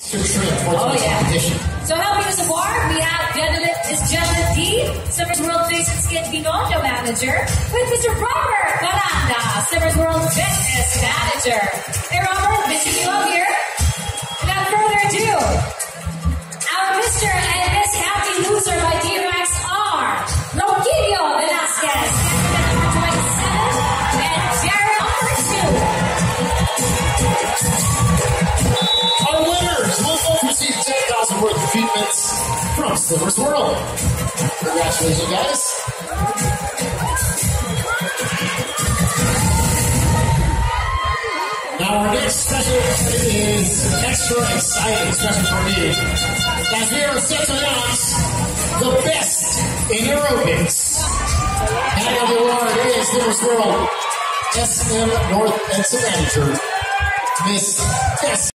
Oh, yeah. So helping us award, we have Gentleman D, Summers World Face and Skin Binondo Manager, with Mr. Robert Balanda, Summers World Fitness Manager. Hey, Robert, missing you up here. Without further ado, our Mr. and Miss Happy Loser by D-Rex are Rogelio Velasquez, number 27, and Jared number 2. Our winners will both receive 10,000 worth of treatments from Slimmers World. Congratulations, guys. Now our next special is extra exciting, especially for me, as we are set to announce the best in aerobics. And the award is Slimmers World SM North Edson Manager, Miss Tess.